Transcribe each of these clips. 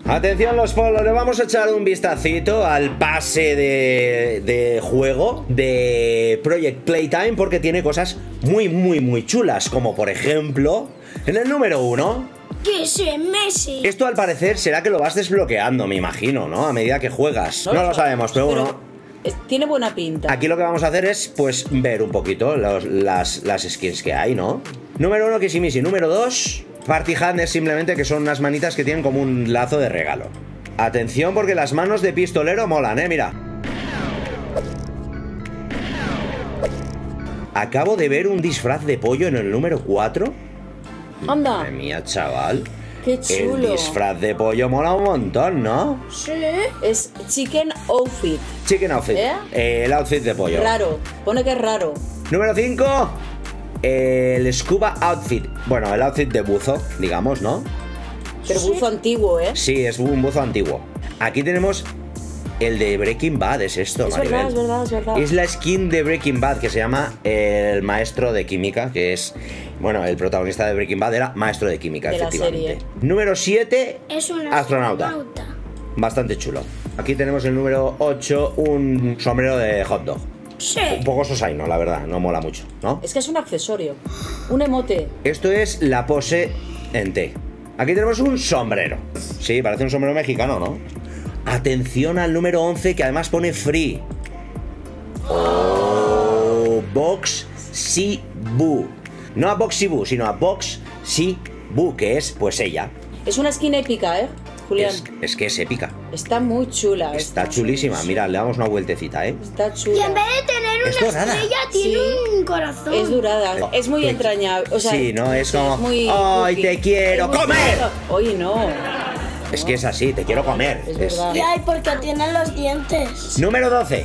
Atención los polos, le vamos a echar un vistacito al pase de juego de Project Playtime, porque tiene cosas muy chulas, como por ejemplo, en el número 1... ¡Que se Messi! Esto al parecer será que lo vas desbloqueando, me imagino, ¿no? A medida que juegas. No lo sabemos, pero bueno... Tiene buena pinta. Aquí lo que vamos a hacer es, pues, ver un poquito las skins que hay, ¿no? Número 1, Kissy Número 2... Party Hand es simplemente que son unas manitas que tienen como un lazo de regalo. Atención porque las manos de pistolero molan, mira. Acabo de ver un disfraz de pollo en el número 4. Anda. Madre mía, chaval. Qué chulo. El disfraz de pollo mola un montón, ¿no? Sí. Es Chicken Outfit. Chicken Outfit. El outfit de pollo. Raro. Pone que es raro. Número 5. El Scuba Outfit. Bueno, el outfit de buzo, digamos, ¿no? Pero buzo antiguo, ¿eh? Sí, es un buzo antiguo. Aquí tenemos el de Breaking Bad, es esto, Es Maribel. verdad, es verdad, es verdad. Es la skin de Breaking Bad que se llama el maestro de química, que es... Bueno, el protagonista de Breaking Bad era maestro de química, de efectivamente. La serie. Número 7, Es un astronauta. Bastante chulo. Aquí tenemos el número 8, un sombrero de hot dog. Sí. Un poco sosaino, la verdad, no mola mucho, ¿no? Es que es un accesorio. Un emote. Esto es la pose en T. Aquí tenemos un sombrero. Sí, parece un sombrero mexicano, ¿no? Atención al número 11, que además pone free. Oh, Box Si Boo. No a Boxy Boo, sino a Box Si Boo, que es, pues, ella. Es una skin épica, ¿eh, Julián? Es que es épica. Está muy chula. Está chulísima. Mira, le damos una vueltecita, ¿eh? Está Y chula. en vez de tener Es una dorada. estrella, tiene Sí. un corazón. Es dorada. Es muy entrañable. O sea, Sí, ¿no? Es como, muy ¡ay, cookie. te quiero Es muy comer! bonito. Oye, no. Es que es así, te quiero comer. Es verdad. Y ay, porque tiene los dientes. Número 12.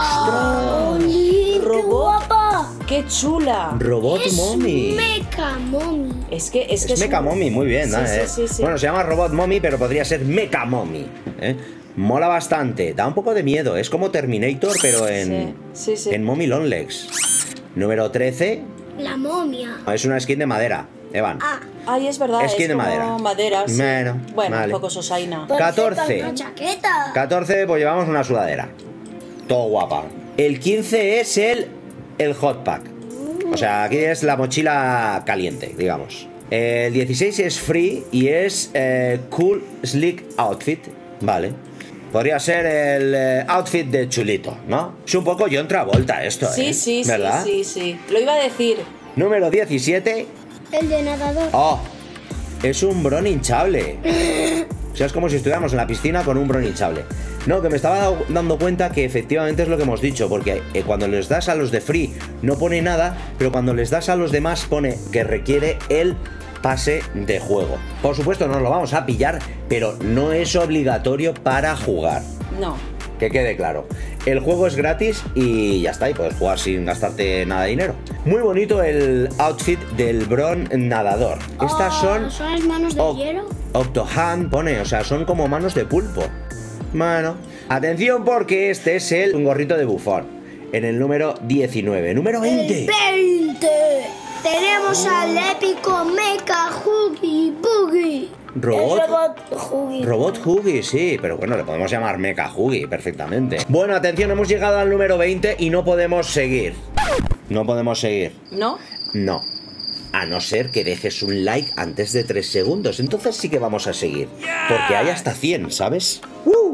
¡Ay, qué Robot. guapa! ¡Qué chula! Robot Es Mommy. Mecha Mommy. Es que Es Mecha Mommy, muy bien, Sí, ¿no? sí. Bueno, se llama Robot Mommy, pero podría ser Mecha Mommy, ¿eh? Mola bastante, da un poco de miedo. Es como Terminator, pero en Mommy Long Legs. Número 13. La momia. Es una skin de madera, Evan. Ay, es verdad. Skin de como madera. madera, sí. Bueno, vale. un poco sosaina. 14. Una chaqueta. 14, pues llevamos una sudadera. Todo guapa. El 15 es el Hot Pack. O sea, aquí es la mochila caliente, digamos. El 16 es free y es Cool Slick Outfit. Vale. Podría ser el outfit de chulito, ¿no? Es un poco John Travolta esto, Sí, ¿verdad? sí. Lo iba a decir. Número 17. El de nadador. ¡Oh! Es un bron hinchable. O sea, es como si estuviéramos en la piscina con un bron hinchable. No, que me estaba dando cuenta que efectivamente es lo que hemos dicho, porque cuando les das a los de free no pone nada, pero cuando les das a los demás pone que requiere el pase de juego. Por supuesto no lo vamos a pillar, pero no es obligatorio para jugar. No. Que quede claro. El juego es gratis y ya está, y puedes jugar sin gastarte nada de dinero. Muy bonito el outfit del bron nadador. Estas son las manos de hielo. Octohand pone, o sea, son como manos de pulpo. Bueno, atención porque este es un gorrito de bufón. En el número 19. Número 20. El 20. Tenemos al épico Mecha Huggy Boogie. Robot Huggy. Robot Huggy, sí, pero bueno, le podemos llamar Mecha Huggy perfectamente. Bueno, atención, hemos llegado al número 20 y no podemos seguir. No podemos seguir. ¿No? No. A no ser que dejes un like antes de 3 segundos. Entonces sí que vamos a seguir. Porque hay hasta 100, ¿sabes?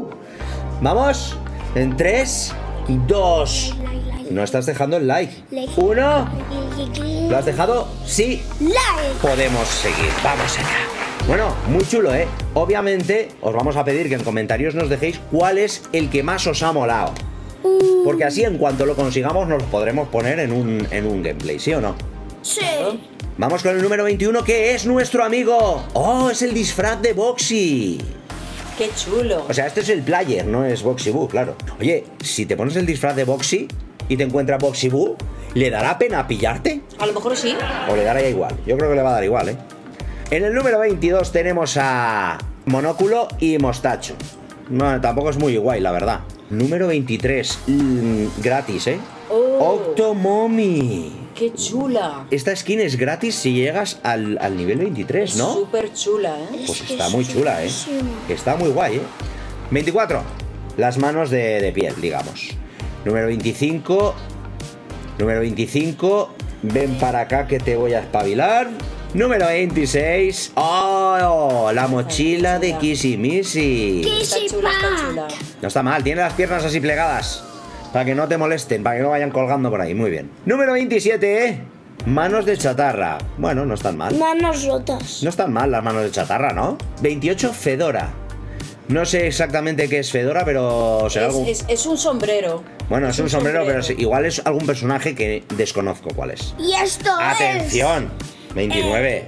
Vamos. En 3, 2. No estás dejando el like. 1. ¿Lo has dejado? Sí. Like. Podemos seguir. Vamos allá. Bueno, muy chulo, ¿eh? Obviamente os vamos a pedir que en comentarios nos dejéis cuál es el que más os ha molado. Porque así en cuanto lo consigamos nos lo podremos poner en un gameplay, ¿sí o no? Sí. Vamos con el número 21, que es nuestro amigo. ¡Oh! Es el disfraz de Boxy. ¡Qué chulo! O sea, este es el player, no es Boxy Boo, claro. Oye, si te pones el disfraz de Boxy y te encuentra Boxy Boo, ¿le dará pena pillarte? A lo mejor sí. ¿O le dará igual? Yo creo que le va a dar igual, ¿eh? En el número 22 tenemos a Monóculo y Mostacho. No, tampoco es muy guay, la verdad. Número 23, gratis, ¿eh? Oh. Octomommy. qué chula. Esta skin es gratis si llegas al nivel 23, ¿no? Súper chula, ¿eh? Pues Es que está es muy chula, ¿eh? chulísimo. Está muy guay, ¿eh? 24. Las manos de piel, digamos. Número 25. Número 25. Ven para acá que te voy a espabilar. Número 26. ¡Oh! La mochila de Kissy Missy. Está chula, está chula. No está mal, tiene las piernas así plegadas. Para que no te molesten, para que no vayan colgando por ahí. Muy bien. Número 27, ¿eh? Manos de chatarra. Bueno, no están mal. Manos rotas. No están mal las manos de chatarra, ¿no? 28, Fedora. No sé exactamente qué es Fedora, pero será algo... Es un sombrero. Bueno, es un sombrero, pero igual es algún personaje que desconozco cuál es. Y esto ¡Atención! 29.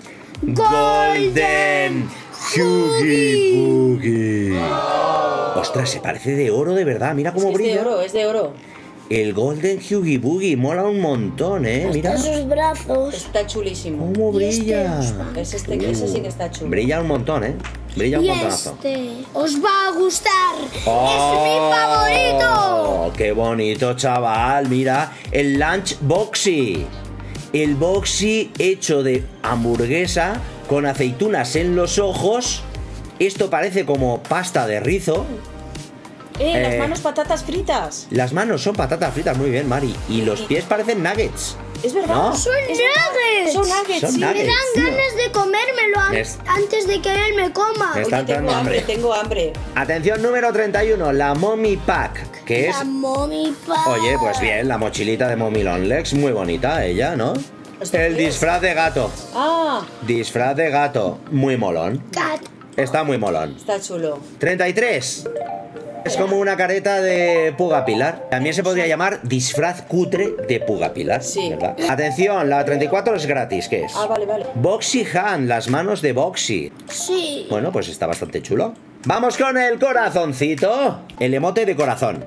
Golden Huggy Boogie. Ostras, se parece de oro de verdad. Mira cómo Es de brilla. oro, es de oro. El Golden Huggy Boogie mola un montón, ¿eh? Mira Hasta sus brazos. Está chulísimo. cómo Y este brilla. Ese sí que está chulo. Brilla un montón, ¿eh? Brilla un Y montonazo. este os va a gustar. ¡Oh! Es mi favorito. ¡Qué bonito, chaval! Mira, el Lunch Boxy. El Boxy hecho de hamburguesa con aceitunas en los ojos. Esto parece como pasta de rizo. Las manos patatas fritas. Las manos son patatas fritas, muy bien, Mari. Y los pies parecen nuggets. Es verdad. ¿No? Son nuggets. Son nuggets, Son sí. nuggets. Me dan tío. ganas de comérmelo antes de que él me coma. Me está Oye, tengo entrando hambre, hambre. tengo hambre. Atención, número 31, la Mommy Pack, que es... La mommy pa. Oye, pues bien, la mochilita de Mommy Long Legs, muy bonita ella, ¿no? ¿Esto El qué es? disfraz de gato. Ah, Disfraz de gato, muy molón. Cat. Está muy molón. está chulo. 33. Es como una careta de Puga Pilar. También se podría llamar disfraz cutre de Puga Pilar. Sí. ¿Verdad? Atención, la 34 es gratis, ¿qué es? Ah, vale, vale. Boxy Hand, las manos de Boxy. Sí. Bueno, pues está bastante chulo. Vamos con el corazoncito. El emote de corazón.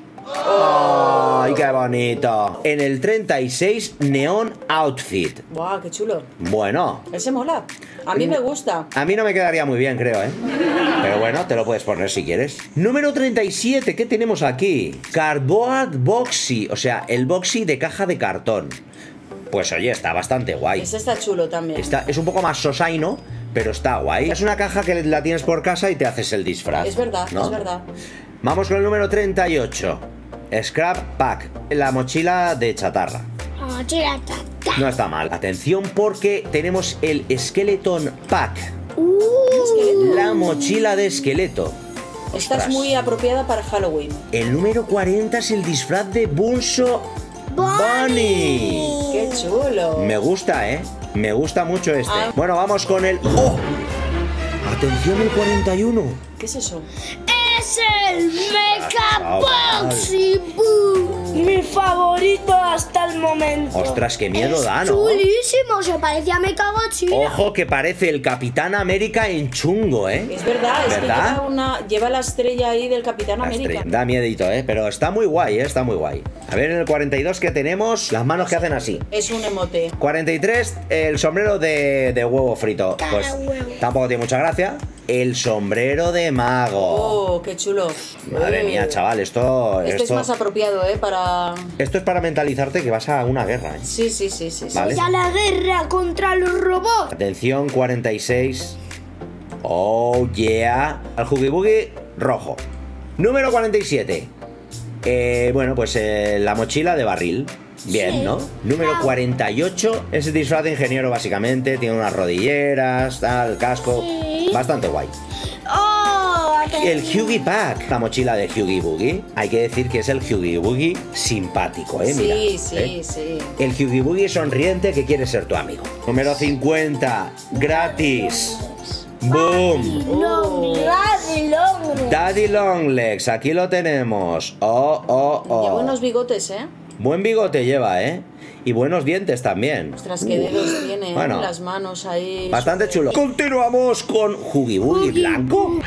¡Ay, qué bonito! En el 36, Neon Outfit. Guau, qué chulo. Bueno, Ese mola. A mí me gusta. a mí no me quedaría muy bien, creo, ¿eh? Pero bueno, te lo puedes poner si quieres. Número 37, ¿qué tenemos aquí? Cardboard Boxy, o sea, el Boxy de caja de cartón. Pues oye, está bastante guay. Ese está chulo también. Es un poco más sosaino, pero está guay. Es una caja que la tienes por casa y te haces el disfraz. Es verdad, ¿no? es verdad. Vamos con el número 38. Scrap Pack, la mochila de chatarra. La mochila ta. No está mal. Atención porque tenemos el Skeleton Pack, la mochila de esqueleto. Esta es Ostras. muy apropiada para Halloween. El número 40 es el disfraz de Bunso Bunny. ¡Qué chulo! Me gusta, ¿eh? Me gusta mucho este. Ah. Bueno, vamos con el... ¡Oh! Atención, el 41. ¿Qué es eso? Es el Mecha chaval. Boxy Boo. Mi favorito hasta el momento. Ostras, qué miedo da, ¿no? Chulísimo, se parece a Mecha Godzilla. Ojo que parece el Capitán América en chungo, ¿eh? Es verdad, es ¿Verdad? que lleva la estrella ahí del Capitán La América. estrella. Da miedito, ¿eh? Pero está muy guay, ¿eh? Está muy guay. A ver, en el 42 que tenemos las manos que hacen así. Es un emote. 43, el sombrero de huevo frito. Cara Pues huevo. tampoco tiene mucha gracia. El sombrero de mago. Oh, qué chulo. Madre mía, chaval, esto Este es más apropiado, para... es para mentalizarte que vas a una guerra, ¿eh? Sí, sí, sí, sí. sí. Vale. Ya la guerra contra los robots. Atención, 46. Oh, yeah. Al Huggy Boogie rojo. Número 47. Bueno, pues la mochila de barril. Bien, Sí. ¿no? Número Claro. 48. Es el disfraz de ingeniero, básicamente. Tiene unas rodilleras, tal, casco. Sí. Bastante guay. Oh, El Huggy Pack, la mochila de Huggy Boogie. Hay que decir que es el Huggy Boogie simpático, ¿eh? Mira, Sí, sí, ¿eh? sí. El Huggy Boogie sonriente que quiere ser tu amigo. Número 50. Gratis. Boom. Daddy Longlegs, aquí lo tenemos. Oh. Lleva unos bigotes, ¿eh? Buen bigote lleva, ¿eh? Y buenos dientes también. Ostras, qué dedos tiene, Bueno. las manos ahí. Bastante chulo. Continuamos con Huggy Boogie blanco.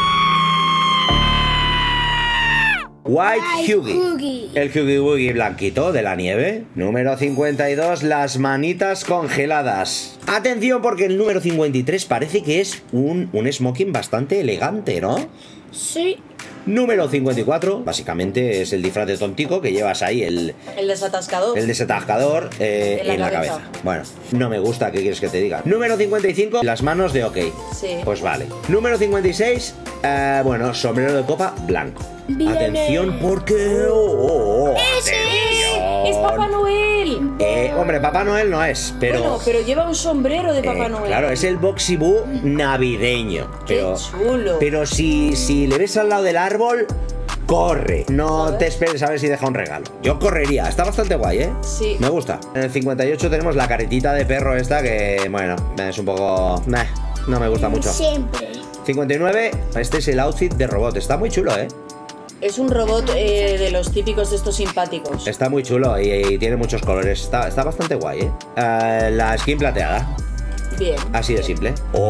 White Huggy. El Huggy Boogie blanquito de la nieve. Número 52, las manitas congeladas. Atención porque el número 53 parece que es un smoking bastante elegante, ¿no? Sí. Número 54, básicamente es el disfraz de tontico que llevas ahí, el desatascador. El desatascador en la cabeza. Bueno, no me gusta, ¿qué quieres que te diga? Número 55, las manos de OK. Sí. Pues vale. Número 56, bueno, sombrero de copa blanco. Bien. Atención porque... ¡Es Papá Noel! Hombre, Papá Noel no es, pero... Bueno, pero lleva un sombrero de Papá Noel. Claro, es el Boxy Boo navideño. ¡Qué chulo! Pero si le ves al lado del árbol, corre. No te esperes a ver si deja un regalo. Yo correría. Está bastante guay, ¿eh? Sí. Me gusta. En el 58 tenemos la caretita de perro esta que, bueno, es un poco... no me gusta mucho. Siempre. 59, este es el outfit de robot. Está muy chulo, ¿eh? Es un robot de los típicos de estos simpáticos. Está muy chulo y tiene muchos colores. Está bastante guay, ¿eh? La skin plateada. Bien. Así de simple.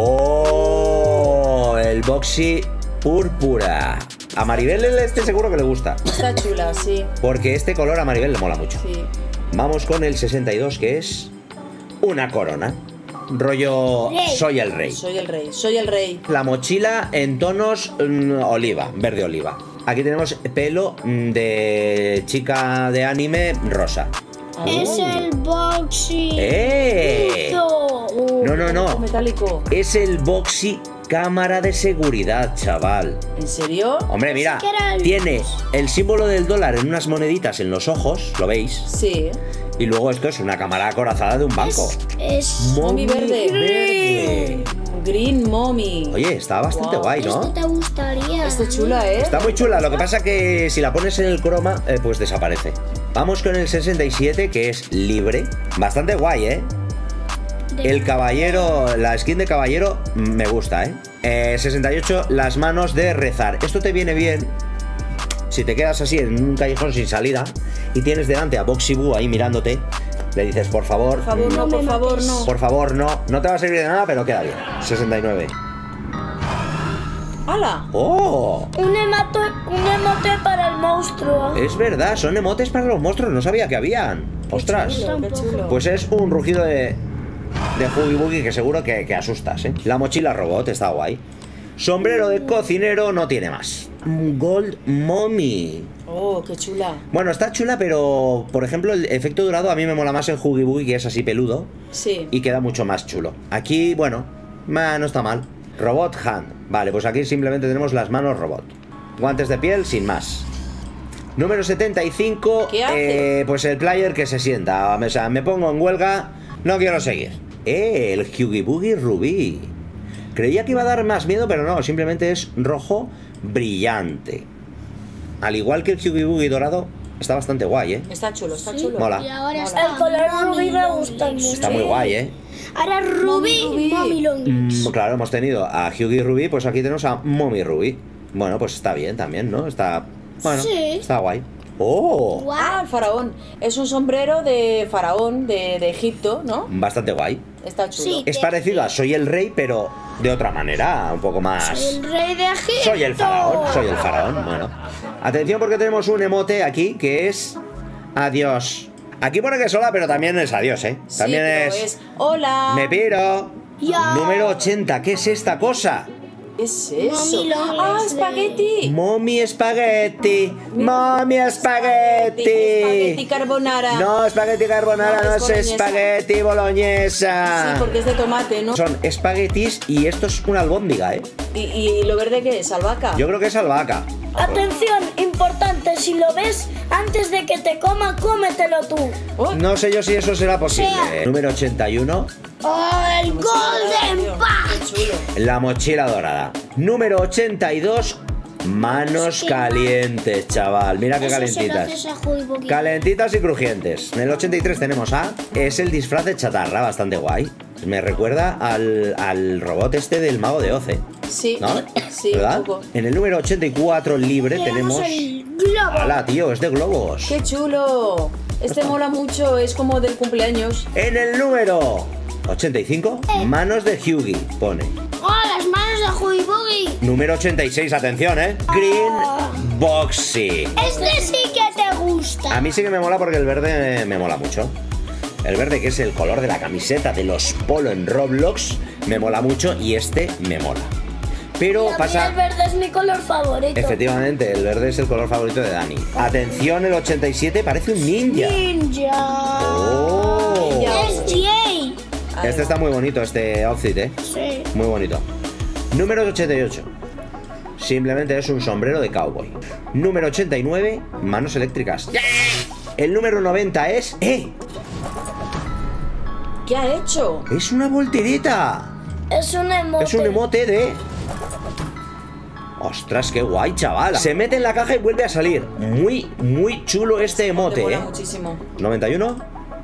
¡Oh! El Boxy púrpura. A Maribel este seguro que le gusta. Está chula, sí. Porque este color a Maribel le mola mucho. Sí. Vamos con el 62, que es una corona. Rollo Rey. soy el rey. Soy el rey, soy el rey. La mochila en tonos oliva, verde oliva. Aquí tenemos pelo de chica de anime rosa. Es el Boxy. ¡Eh! No. Metálico. Es el Boxy cámara de seguridad, chaval. ¿En serio? Hombre, mira, que era el- tiene el símbolo del dólar en unas moneditas en los ojos, ¿lo veis? Sí. Y luego esto es una cámara acorazada de un banco. Es... Mommy verde. verde. Green Mommy. Oye, está bastante Wow. guay, Esto ¿no? te gustaría. Está chula, ¿eh? Está muy chula, lo que pasa que si la pones en el croma, pues desaparece. Vamos con el 67, que es libre. Bastante guay, ¿eh? El caballero, la skin de caballero me gusta, ¿eh? 68, las manos de rezar. Esto te viene bien si te quedas así en un callejón sin salida y tienes delante a Boxy Boo ahí mirándote. Le dices, por favor, Por favor, no, por favor, no. por favor, no. No te va a servir de nada, pero queda bien. 69. ¡Hala! ¡Oh! Un emote para el monstruo. Es verdad, son emotes para los monstruos, no sabía que habían. ¡Ostras! Qué chulo. Pues es un rugido de Huggy Buggy que seguro que asustas, ¿eh? La mochila robot está guay. Sombrero de cocinero no tiene más. Gold Mommy. Oh, qué chula. Bueno, está chula, pero por ejemplo el efecto dorado a mí me mola más el Huggy Buggy, que es así peludo Sí. y queda mucho más chulo. Aquí, bueno, no está mal. Robot Hand. Vale, pues aquí simplemente tenemos las manos robot. Guantes de piel sin más. Número 75. ¿Qué hace? Pues el player que se sienta. O sea, me pongo en huelga. No quiero seguir. El Huggy Buggy Rubí. Creía que iba a dar más miedo, pero no. Simplemente es rojo brillante. Al igual que el Huggy Buggy dorado, está bastante guay, ¿eh? Está chulo, está chulo. Mola. Y ahora Mola. está El color rubí me gusta mucho. Está muy guay, ¿eh? Ahora Ruby, Rubí. Mommy Long. Claro, hemos tenido a Huggy Rubí, pues aquí tenemos a Mommy Rubí. Bueno, pues está bien también, ¿no? Está... Bueno, Sí. está guay. ¡Oh! Ah, el faraón. Es un sombrero de faraón de Egipto, ¿no? Bastante guay. Está chulo. Sí. Es parecido a Soy el Rey, pero de otra manera, un poco más... El rey de Egipto. Soy el faraón, bueno. Atención porque tenemos un emote aquí que es... Adiós. Aquí pone que es hola, pero también es adiós, ¿eh? Sí, También pero es... hola. Me piro. Ya. Número 80, ¿qué es esta cosa? ¿Qué es eso? Mommy long Ah, legs de- espagueti. Mommy espagueti. Mommy Espagueti espagueti. carbonara. No, espagueti carbonara, No, no es es boloñesa. espagueti boloñesa. Sí, porque es de tomate, ¿no? Son espaguetis y esto es una albóndiga, ¿eh? ¿Y lo verde qué es? ¿Albahaca? Yo creo que es albahaca. Atención, importante, si lo ves antes de que te coma, cómetelo tú. Oh, No sé yo si eso será posible. Número 81, Oh, el Golden tío, Pack. qué chulo. la mochila dorada. Número 82, manos calientes, chaval. Mira qué Eso se lo calentitas. haces a Huggy Buggy. Calentitas y crujientes. En el 83 tenemos a... Es el disfraz de chatarra, bastante guay. Me recuerda al robot este del mago de Oz, Sí, ¿no? sí, ¿verdad? un poco. En el número 84 libre tenemos... el globo. ¡Hala, tío! Es de globos. ¡Qué chulo! Este mola mucho, es como del cumpleaños. En el número 85, manos de Huggy, pone. Oh, las manos de Huggy Buggy. Número 86, atención, ¿eh? Green Boxy. Este sí que te gusta. A mí sí que me mola porque el verde me mola mucho. El verde, que es el color de la camiseta de los Polo en Roblox, me mola mucho y este me mola. Pero Y a mí pasa... el verde es mi color favorito. Efectivamente, el verde es el color favorito de Dani. Atención, el 87 parece un ninja. Ninja. Oh. Es Jay. Ahí Este va. está muy bonito, este outfit, ¿eh? Sí. Muy bonito. Número 88. Simplemente es un sombrero de cowboy. Número 89, manos eléctricas. El número 90 es... ¡Eh! ¿Qué ha hecho? ¡Es una voltereta! Es un emote. Es un emote de... ¡Ostras, qué guay, chaval! Se mete en la caja y vuelve a salir. Muy, muy chulo este emote, Te mola ¿eh? muchísimo. 91.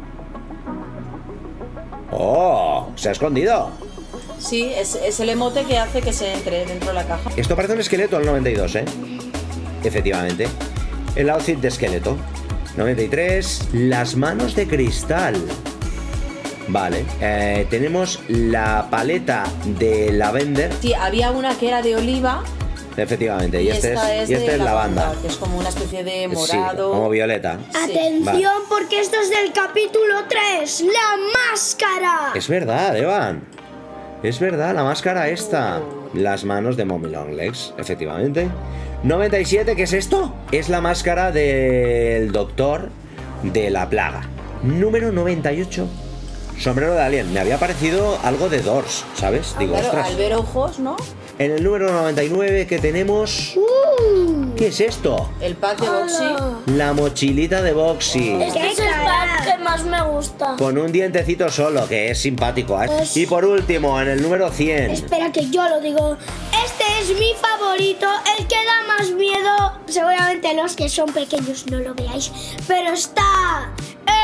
¡Oh! Se ha escondido. Sí, es el emote que hace que se entre dentro de la caja. Esto parece un esqueleto al 92, ¿eh? Efectivamente. El outfit de esqueleto. 93. Las manos de cristal. Vale. Tenemos la paleta de lavender. Sí, había una que era de oliva Efectivamente. Y este esta es, y este de es lavanda. que es como una especie de Sí, morado. como violeta. Atención, Vale. porque esto es del capítulo 3. ¡La máscara! Es verdad, Evan. Es verdad, la máscara esta. Las manos de Mommy Longlegs, efectivamente. 97, ¿qué es esto? Es la máscara del doctor de la plaga. Número 98. Sombrero de alien. Me había parecido algo de Doors, ¿sabes? Digo, Claro, ostras. al ver ojos, ¿no? En el número 99 que tenemos... ¿Qué es esto? El pack de Boxy. Hola. La mochilita de Boxy. Este es el pack que más me gusta. Con un dientecito solo, que es simpático, ¿eh? Pues- Y por último, en el número 100. Espera que yo lo digo. Este es mi favorito, el que da más miedo. Seguramente los que son pequeños no lo veáis. Pero está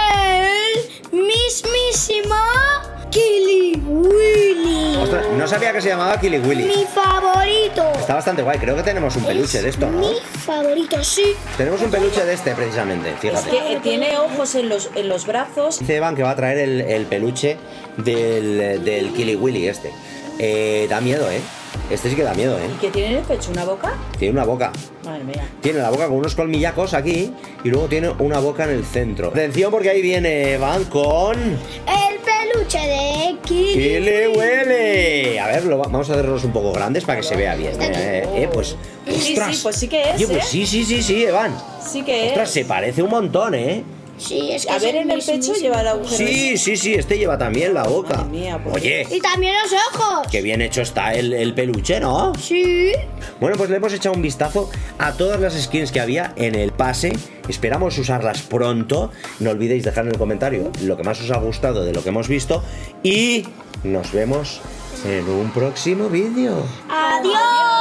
el mismísimo Killy Willy. Ostras, no sabía que se llamaba Killy Willy. Mi favorito. Está bastante guay, creo que tenemos un peluche de esto, ¿no? Mi favorito, sí. Tenemos un peluche de este, precisamente, Es fíjate. que tiene ojos en los brazos. Dice Evan que va a traer el peluche del Killy Willy este. Da miedo, ¿eh? Este sí que da miedo, ¿eh? ¿Y que tiene en el pecho? ¿Una boca? Tiene una boca. Madre mía. Tiene la boca con unos colmillacos aquí y luego tiene una boca en el centro. Atención porque ahí viene Evan con... El peluche de Killy. ¡Killy Willy! A ver, vamos a hacerlos un poco grandes para que se vea bien. Pues... Sí, ¡Ostras! sí, pues sí que es, Oye, pues ¿eh? sí, Evan. Sí que Ostras, es. se parece un montón, ¿eh? Sí, es que A es ver, en el pecho mismísimo. lleva el agujero. Sí, este lleva también la boca. Madre mía, pues- Oye, Y también los ojos. qué bien hecho está el peluche, ¿no? Sí. Bueno, pues le hemos echado un vistazo a todas las skins que había en el pase. Esperamos usarlas pronto. No olvidéis dejar en el comentario lo que más os ha gustado de lo que hemos visto. Y nos vemos en un próximo vídeo. Adiós.